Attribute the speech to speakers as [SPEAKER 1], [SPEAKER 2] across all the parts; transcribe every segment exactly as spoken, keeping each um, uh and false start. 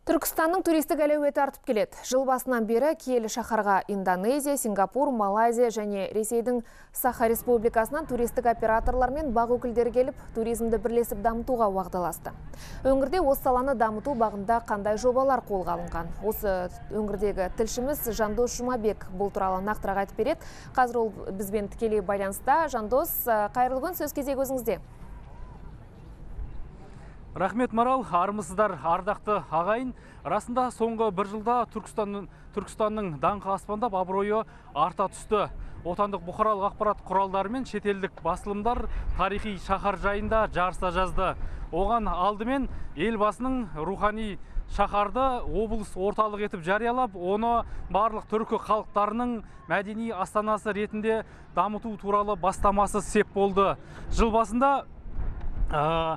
[SPEAKER 1] Түркістанның туристік әлеуеті артып келеді. Жыл басынан бері киелі шаһарға Индонезия, Сингапур, Малайзия және Ресейдің Саха Республикасынан туристік операторлар мен бақ өкілдері келіп, туризмді бірлесіп дамытуға уағдаласты. Өңірде осы саланы дамыту бағында қандай жобалар қолға алынған? Осы өңірдегі тілшіміз Жандос Жұмабек бұл туралы нақтырақ айтып береді. Қазір ол бізбен тікелей байланыста. Жандос, қайырлы күн, сөз кезегі өзіңізде.
[SPEAKER 2] Рахмет, Марал, армысыздар, ардақты ағайын. Расында соңғы бір жылда Түркістанның, Түркістанның даңқы аспандап абыройы арта түсті. Отандық бұқаралық ақпарат құралдары мен шетелдік басылымдар тарихи шаһар жайында жарыса жазды. Оған алдымен елбасының рухани шаһарды облыс орталық етіп жариялап, оны барлық түркі халықтарының мәдени астанасы ретінде дамыту туралы бастамасы сеп болды. Жыл басында ә,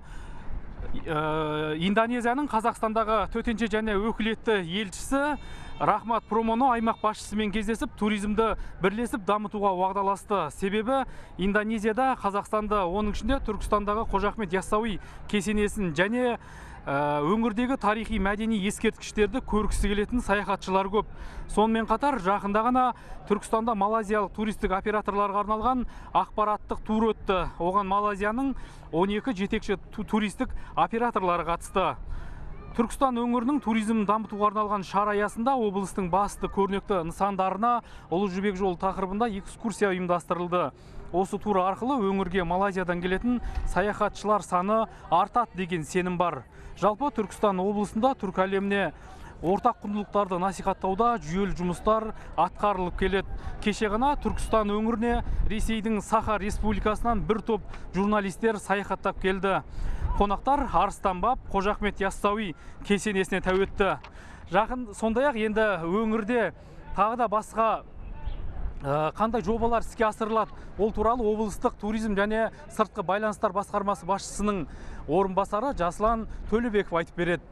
[SPEAKER 2] Индонезияның Қазақстандағы төтенше және өкілетті елшісі Рахмат Промоно аймақ басшысымен кездесіп, туризмді бірлесіп дамытуға уағдаласты. Себебі Индонезияда Қазақстанды, оның ішінде Түркістандағы Қожа Ахмет Яссауи кесенесін және өңірдегі тарихи мәдени ескерткіштерді көргісі келетін саяхатшылар көп. Сонымен қатар жақында ғана Түркістанда малайзиялық туристік операторларға арналған ақпараттық тур өтті. Оған Малайзияның он екі жетекші туристік операторлары қатысты. Түркістан өңірінің туризм дамытуға арналған шара аясында облыстың басты көрнекті нысандарына Ұлы Жібек жолы тақырыбында экскурсия ұйымдастырылды. Осы тур арқылы өңірге Малайзиядан келетін саяхатшылар саны артады деген сенім бар. Жалпы Түркістан облысында түркі әлеміне ортақ құндылықтарды насихаттауда жүйелі жұмыстар атқарылып келеді. Кеше ғана Түркістан өңіріне Ресейдің Саха Республикасынан бір топ журналистер саяхаттап келді. Қонақтар Арыстан баб Қожа Ахмет Яссауи кесенесіне тәуетті. Жақын сондай-ақ енді өңірде тағы да басқа қандай жобалар іске асырылады? Ол туралы облыстық туризм және сыртқы байланыстар басқармасы басшысының орынбасары Жаслан Төлебеков айтып береді.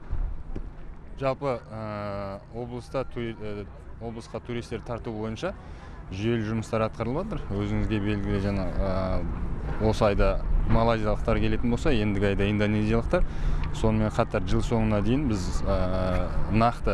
[SPEAKER 3] Жалпы облыста облысқа туристер тарту бойынша жүйелі жұмыстар атқарылып жатыр. Өзіңізге белгілі, жаңа осы айда малайзиялықтар келетін болса, ендігі айда индонезиялықтар. Сонымен қатар жыл соңына дейін біз нақты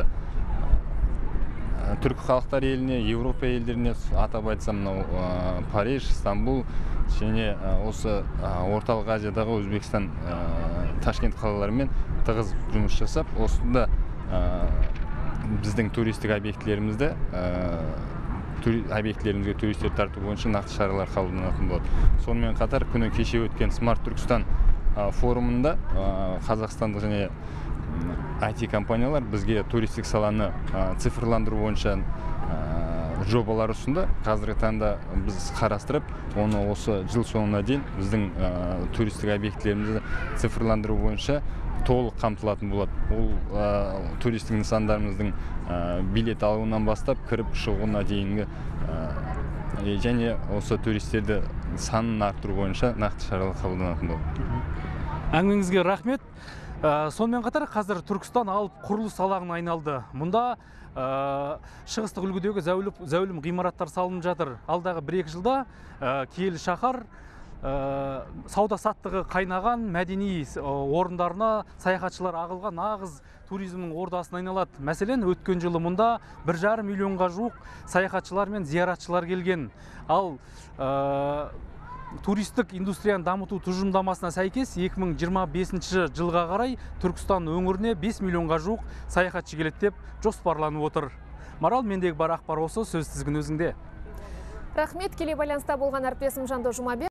[SPEAKER 3] түркі халықтар еліне, Еуропа елдеріне, атап айтсам, Париж, Стамбул және осы орталық Азиядағы Өзбекстан, Ташкент қалаларымен тығыз жұмыс жасап, осында біздің туристік объектілерімізді объектілерімізге туристер тарту бойынша нақты шаралар қабылданатын болады. Сонымен қатар күні кеше өткен Смарт Түркістан форумында қазақстандық және ай ти компаниялар бізге туристік саланы цифрландыру бойынша жобалар ұсынды. Қазіргі таңда біз қарастырып, оны осы жыл соңына дейін біздің туристік объектілерімізді цифрландыру бойынша толық қамтылатын болады. Ол туристік нысандарымыздың билет алуынан бастап кіріп шығуына дейінгі және осы туристерді санын арттыру бойынша нақты шаралар қабылданатын болады.
[SPEAKER 2] Әңгімеңізге рахмет. Сонымен қатар қазір Түркістан алып құрылыс алаңына айналды. Мұнда шығыстық үлгідегі зәулім ғимараттар салынып жатыр. Алдағы бір-екі жылда киелі шаһар сауда саттығы қайнаған мәдени орындарына саяхатшылар ағылған нағыз туризмнің ордасына айналады. Мәселен, өткен жылы мұнда бір жарым миллионға жуық саяхатшылар мен зияратшылар келген. Ал туристік индустрияны дамыту тұжырымдамасына сәйкес екі мың жиырма бесінші жылға қарай Түркістан өңіріне бес миллионға жуық саяхатшы келеді деп жоспарланып отыр. Марал, мендегі бар ақпар осы, сөз тізгіні өзіңде.
[SPEAKER 1] Рахмет, келе байланыста болған әріптесім Жандос Жұмабек.